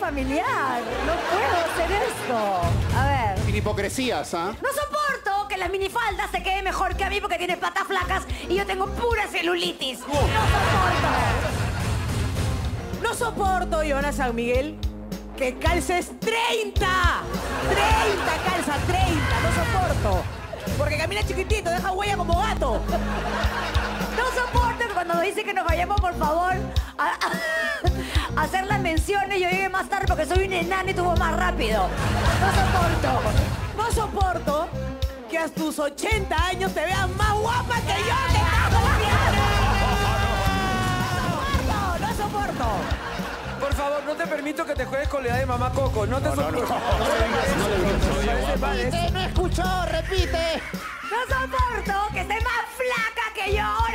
familiar. No puedo hacer esto. A ver. Sin hipocresías, ¿ah? No soporto que las minifaldas se queden mejor que a mí porque tienes patas flacas y yo tengo pura celulitis. No soporto. No soporto, Joana San Miguel, que calces 30. 30 calza, 30. No soporto. Porque camina chiquitito, deja huella como gato. No soporto que cuando nos dice que nos vayamos, por favor, a hacer las menciones, yo llegué más tarde porque soy un enano y tuvo más rápido. No soporto. No soporto que a tus 80 años te veas más guapa que yo, que estás joven. No soporto. Por favor, no te permito que te juegues con la edad de mamá Coco. No te soporto. Repite, no escuchó, repite. No soporto que esté más flaca que yo